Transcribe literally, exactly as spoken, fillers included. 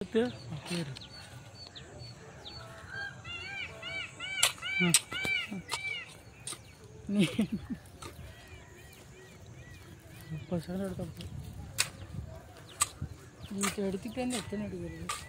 பேர் நீ முப்பது செகண்ட் எடுத்தப்போ வீட்டை எடுத்துக்கிட்டே எத்தனை எடுக்கிறது